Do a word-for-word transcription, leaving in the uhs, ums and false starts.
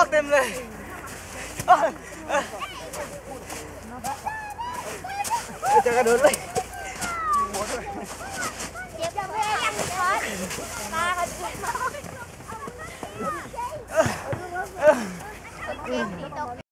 เต็มเลยจะกระโดดเลยเจ็บยังไม่ยังช้อนตาเขาเจ็บมาก